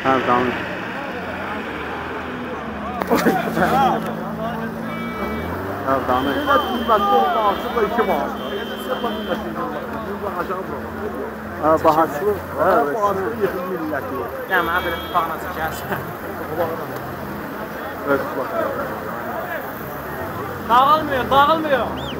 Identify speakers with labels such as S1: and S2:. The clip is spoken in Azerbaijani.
S1: Ha, danış. Ha, danış.
S2: Belə qiymətli olmaqsın da 2 manat. Sən bax bu aşağı bura.
S1: Ha, bahaçlı.
S2: Ha, bu aşağı yığın milləti.
S3: Yəni mənə belə tutağına çəkərsən.
S1: Evet, bak.
S3: Dağılmıyor, dağılmıyor.